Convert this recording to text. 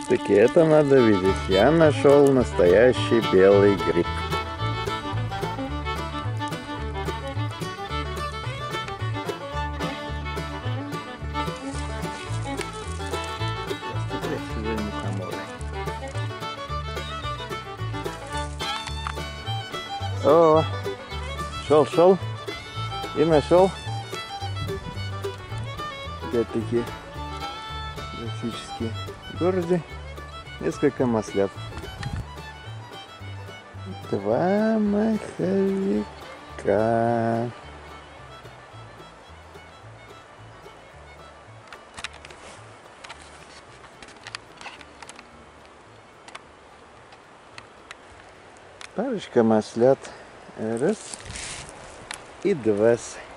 Все-таки это надо видеть. Я нашел настоящий белый гриб. О, шел и нашел. Опять-таки практически в городе несколько маслят. Два маховика. Парочка маслят. Раз и два.